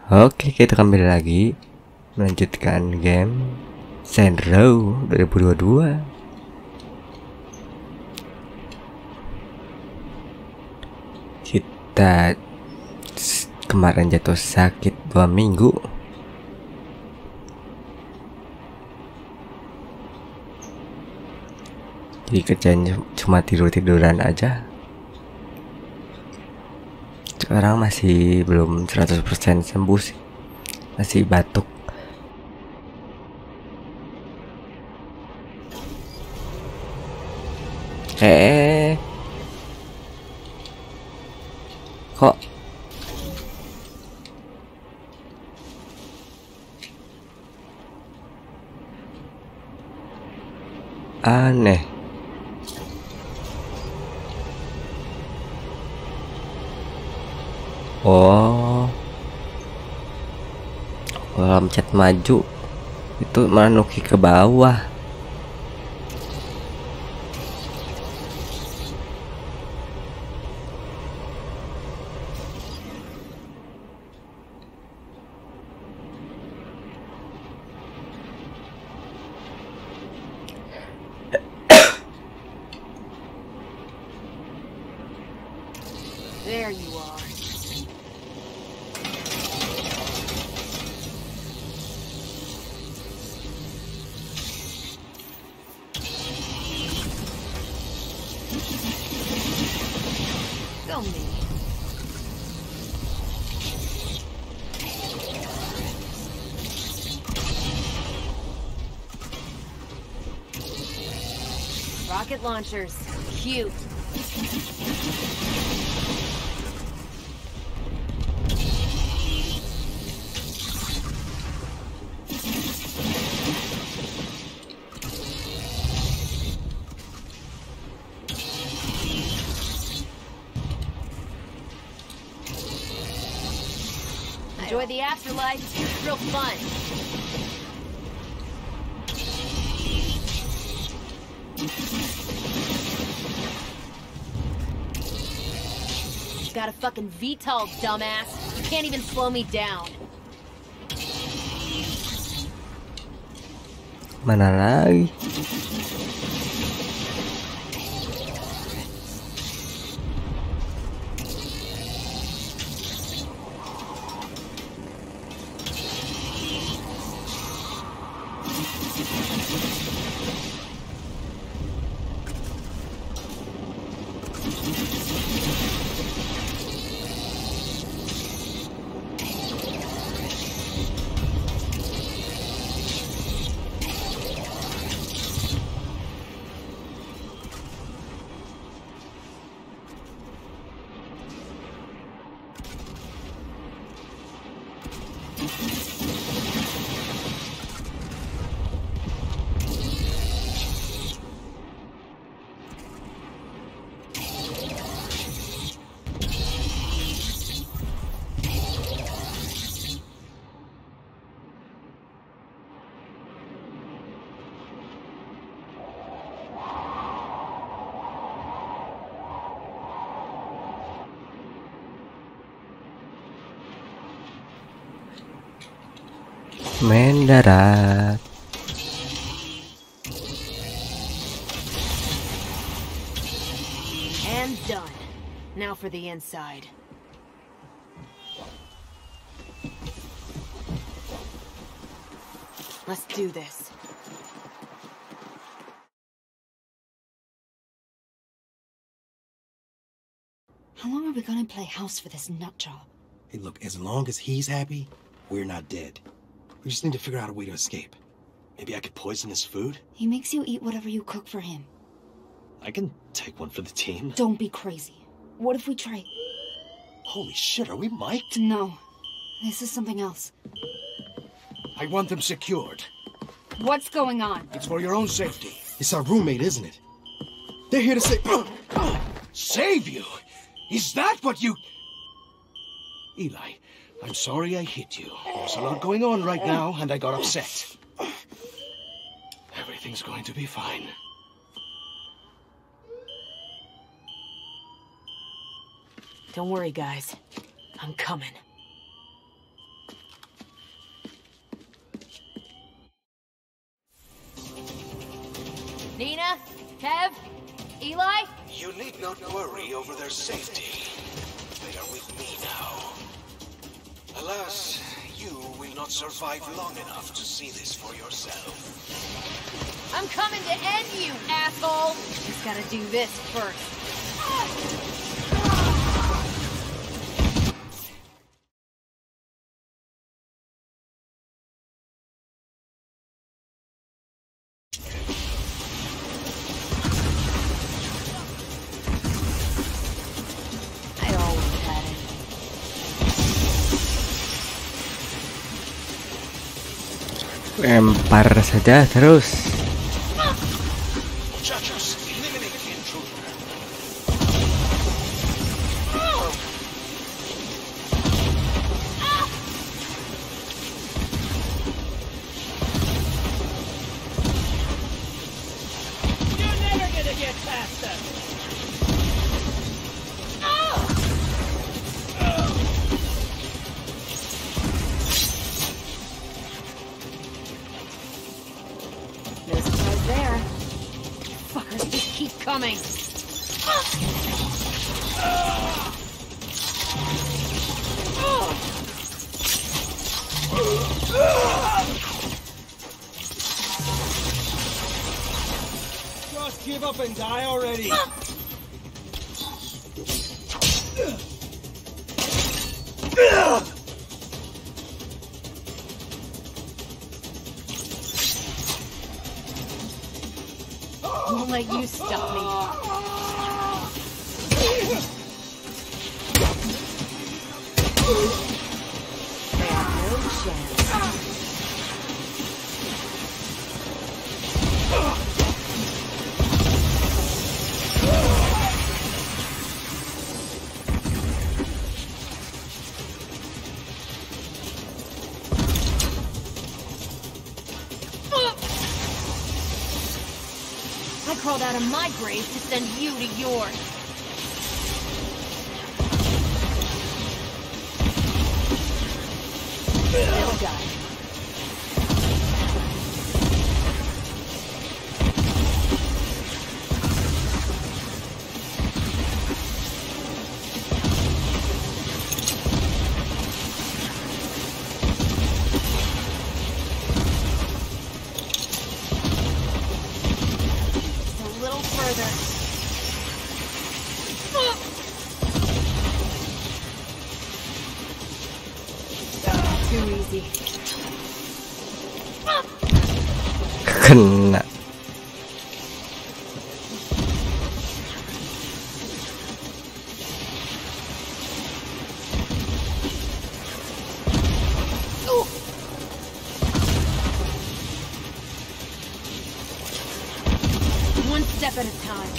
Oke, kita kembali lagi melanjutkan game Saints Row 2022. Kita kemarin jatuh sakit 2 minggu. Jadi kerjanya cuma tidur-tiduran aja. Sekarang masih belum 100% sembuh sih. Masih batuk. Kok aneh? Oh, kalau mencet maju itu malah nuki ke bawah. There you are. Go me. Rocket launchers. Cute. Enjoy the afterlife. It's real fun. Got a fucking VTOL, dumbass. You can't even slow me down. Mana lagi? Mendarat. And done. Now for the inside. Let's do this. How long are we gonna play house for this nut job? Hey, look, as long as he's happy, we're not dead. We just need to figure out a way to escape. Maybe I could poison his food? He makes you eat whatever you cook for him. I can take one for the team. Don't be crazy. What if we try? Holy shit, are we mic'd? No. This is something else. I want them secured. What's going on? It's for your own safety. It's our roommate, isn't it? They're here to say... Save you? Is that what you... Eli, I'm sorry I hit you. There's a lot going on right now, and I got upset. Everything's going to be fine. Don't worry, guys. I'm coming. Nina? Kev? Eli? You need not worry over their safety. They are with me now. Alas, you will not survive long enough to see this for yourself. I'm coming to end you, asshole! Just gotta do this first. I always had it. Lempar saja terus. Muchachos, eliminate the intruder. You're never gonna get past them! No surprise there. Fuckers just keep coming. Just give up and die already! Won't let you stop me. They have no chance. I crawled out of my grave to send you to yours. They'll die. Just a little further. Too easy. Kena. One step at a time.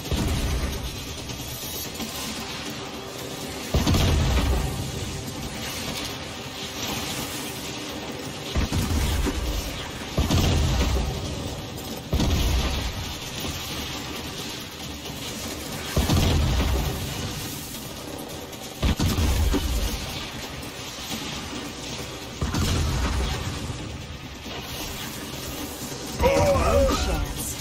No chance.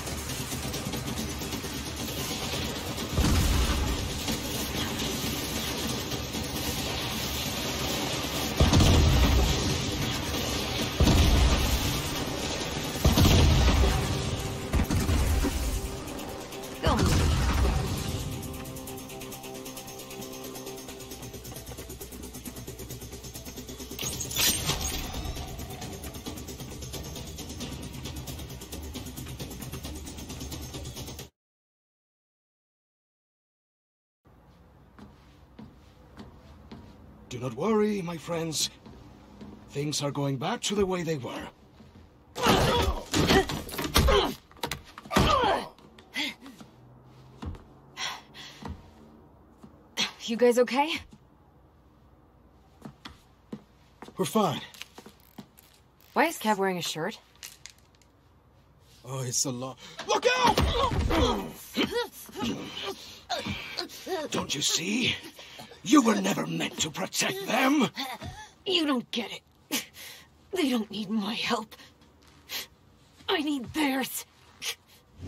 Go me. Do not worry, my friends. Things are going back to the way they were. You guys okay? We're fine. Why is Kev wearing a shirt? Oh, it's a long... Look out! Don't you see? You were never meant to protect them. You don't get it. They don't need my help. I need theirs.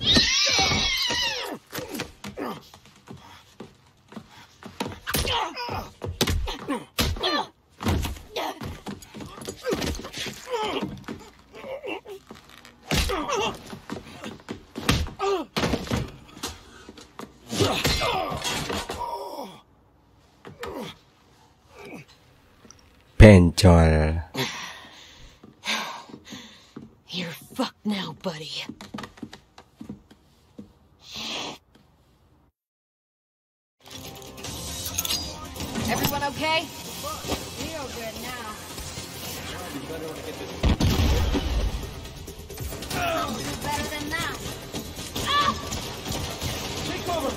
Pencol. You're fucked now, buddy. Everyone okay? Real good now. Do better than that. Take cover!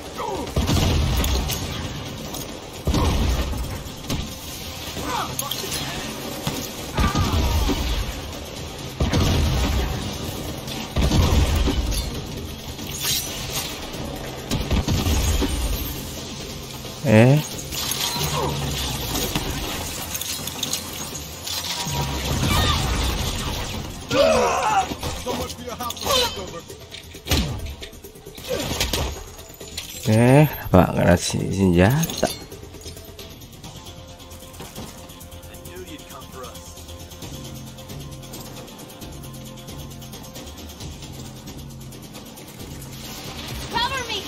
So much for your house takeover. Kenapa nggak ngasih senjata? I knew you'd come for us. Cover me!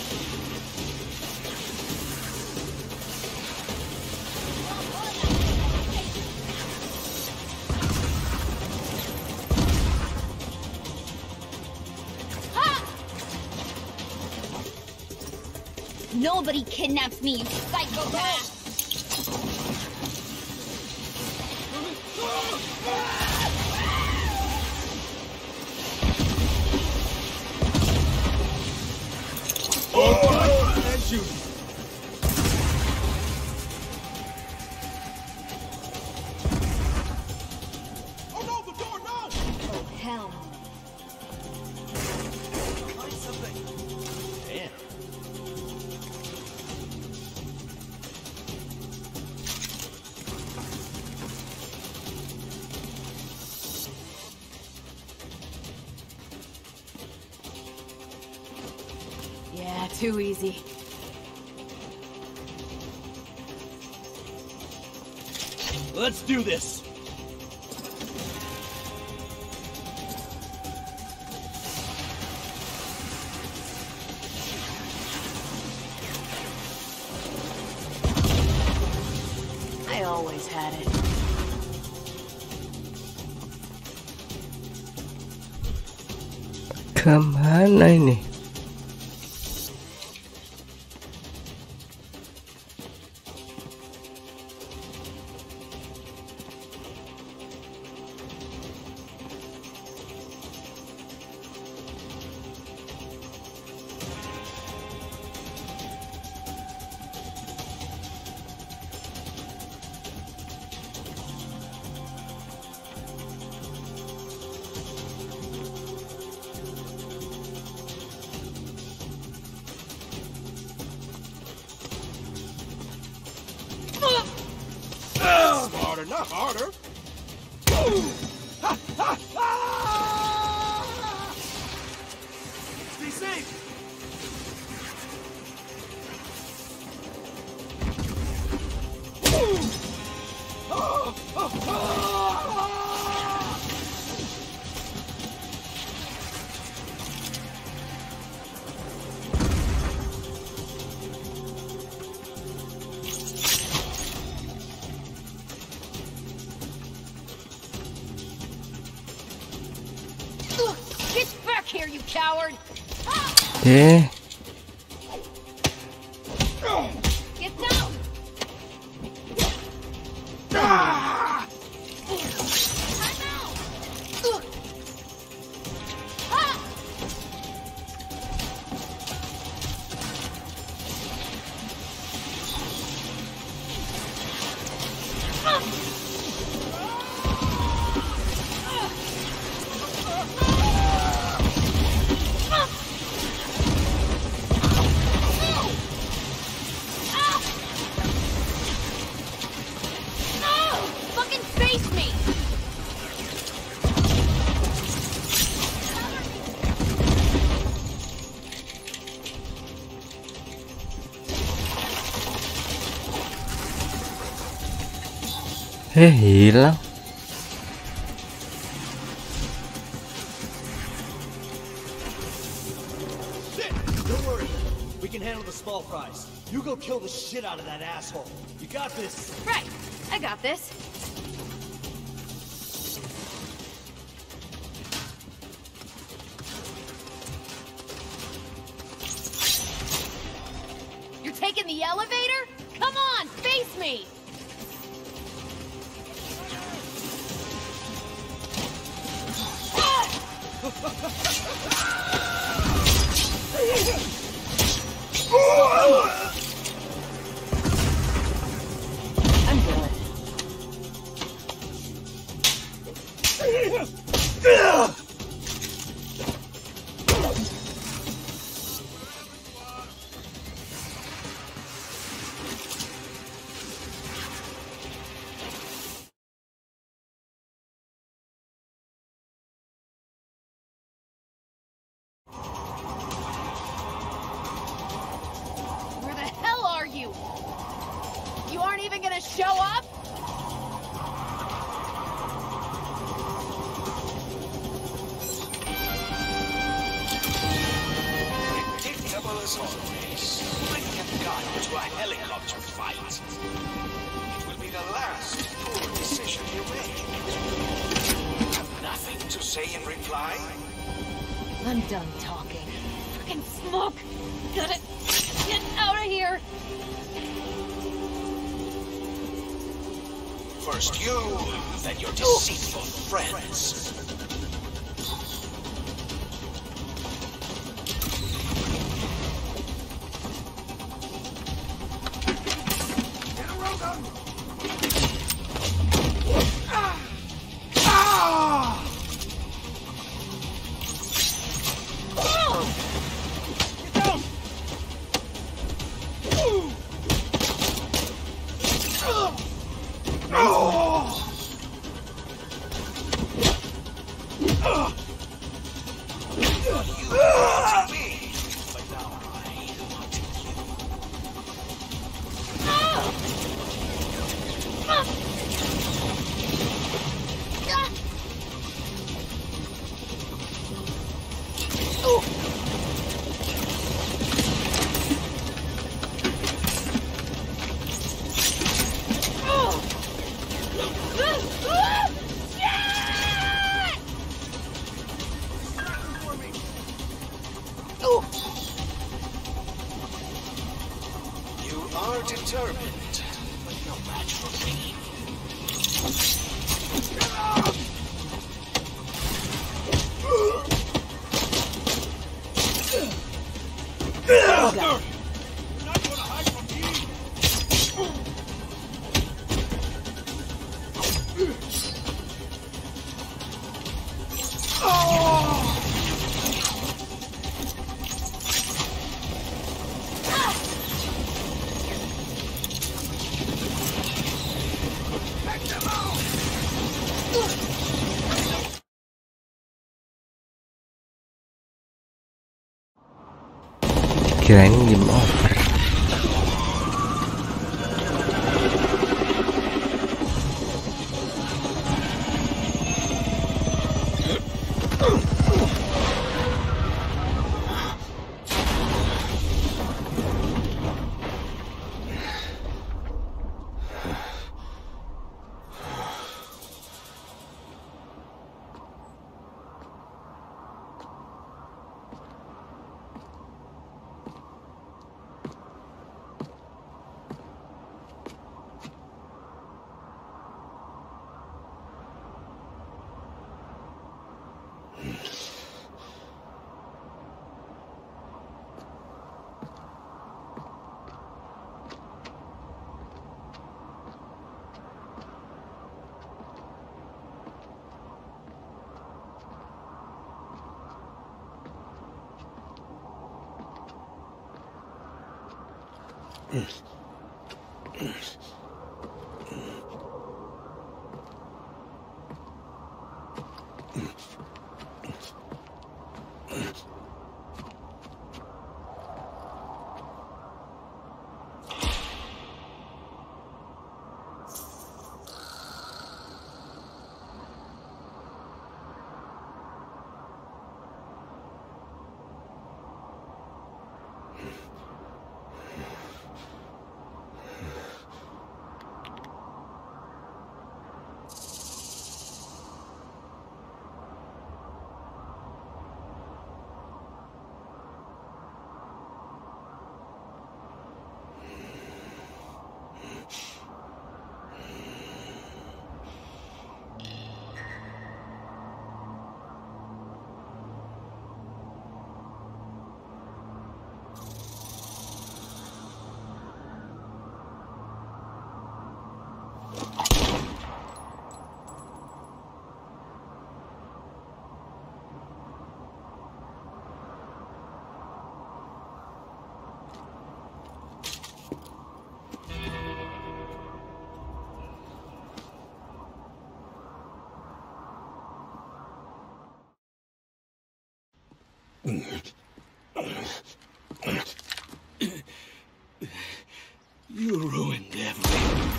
Nobody kidnaps me, you psychopath! And shoot. Oh no, the door, no! Oh, hell. Find something. Damn. Yeah, too easy. Let's do this. I always had it. Kemana ini? Smarter, not harder. Stay safe. Get back here, you coward! Eh, Get down! Time out! Hilang. Don't worry. We can handle the small fries. You go kill the shit out of that asshole. You got this. Right. I got this. You're taking the elevator? Come on, face me! I'm good. Where the hell are you? You aren't even gonna show up? Predictable as always. Bring your gun to a helicopter fight. It will be the last poor decision you make. Have nothing to say in reply? I'm done talking. Fucking smoke! Gotta get out of here! First you, then your deceitful friends. You are determined, but no match for me. Kirain game over. You ruined everything.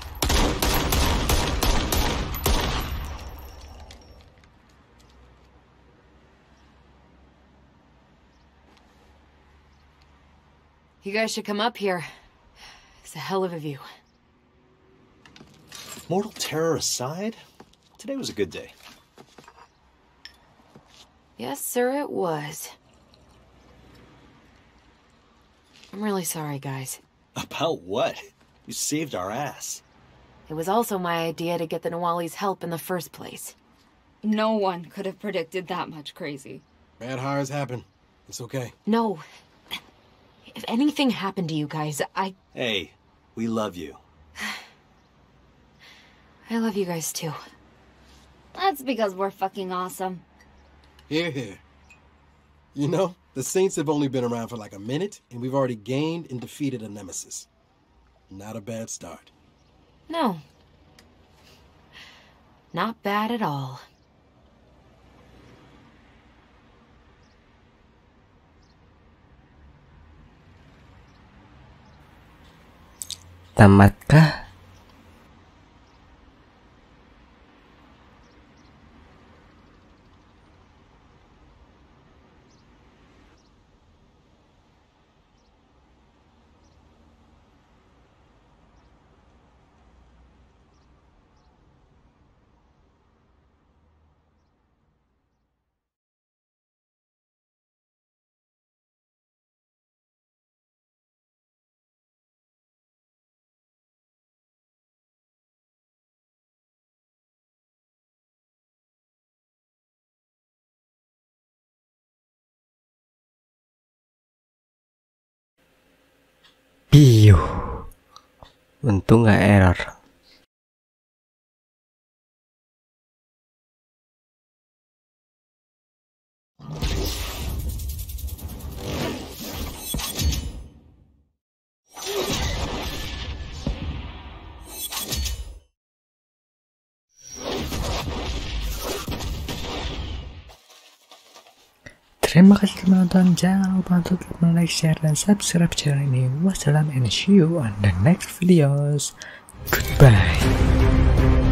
You guys should come up here. It's a hell of a view. Mortal terror aside, today was a good day. Yes, sir, it was. I'm really sorry, guys. About what? You saved our ass. It was also my idea to get the Nawali's help in the first place. No one could have predicted that much crazy. Bad hires happen. It's okay. No. If anything happened to you guys, Hey, we love you. I love you guys too. That's because we're fucking awesome. Here, here. You know, the Saints have only been around for like a minute, and we've already gained and defeated a nemesis. Not a bad start. No. Not bad at all. Tamatkah? Piu. Untung nggak error. Terima kasih telah menonton, jangan lupa untuk like, share, dan subscribe channel ini. Wassalam and see you on the next videos. Goodbye.